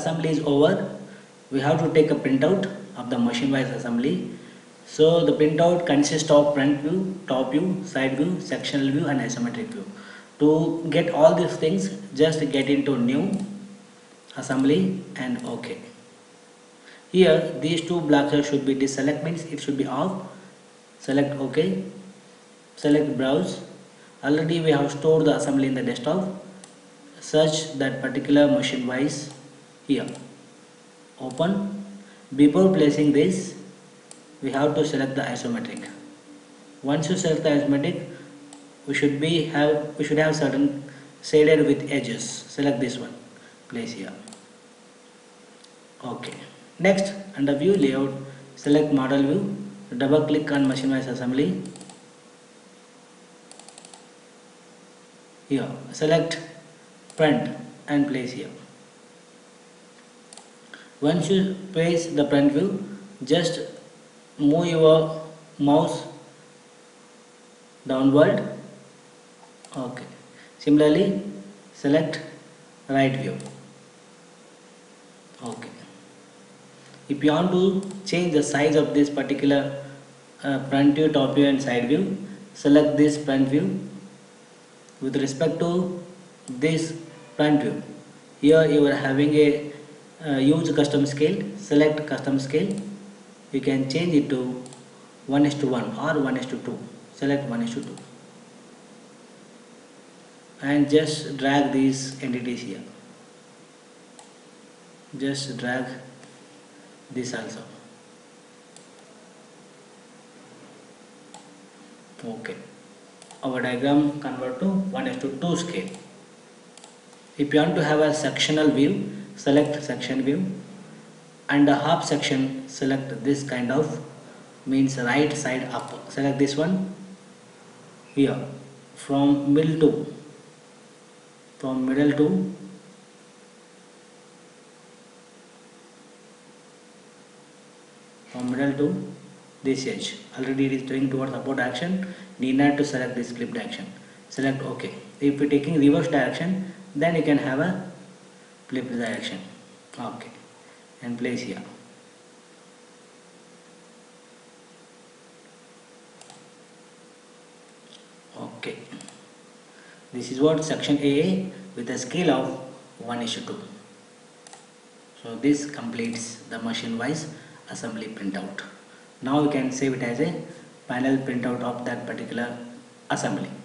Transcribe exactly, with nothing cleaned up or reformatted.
assembly is over, we have to take a printout of the machine wise assembly. So the printout consists of front view, top view, side view, sectional view and isometric view. To get all these things, just get into new assembly and OK. Here these two blocks should be deselect, means it should be off. Select OK, select browse. Already we have stored the assembly in the desktop. Search that particular machine wise here. Open. Before placing this, we have to select the isometric. Once you select the isometric, we should be have we should have certain shaded with edges. Select this one. Place here. OK. Next, under view layout, select model view. Double click on machine wise assembly. Here, select front and place here. Once you place the front view, just move your mouse downward. OK. Similarly, select right view. OK. If you want to change the size of this particular uh, front view, top view and side view, select this front view. With respect to this front view, here you are having a uh, use custom scale. Select custom scale. You can change it to one is to one or one is to two. Select one is to two and just drag these entities here. Just drag this also. OK. Our diagram convert to one is to two scale. If you want to have a sectional view, select section view. And the half section, select this kind of, means right side up. Select this one here. From middle to from middle to from middle to this edge. Already it is doing towards upward action. Need not to select this flipped action. Select OK. If you are taking reverse direction, then you can have a flipped direction. OK. And place here. OK. This is what section A A with a scale of one is to two. So this completes the machine wise assembly printout. Now you can save it as a final printout of that particular assembly.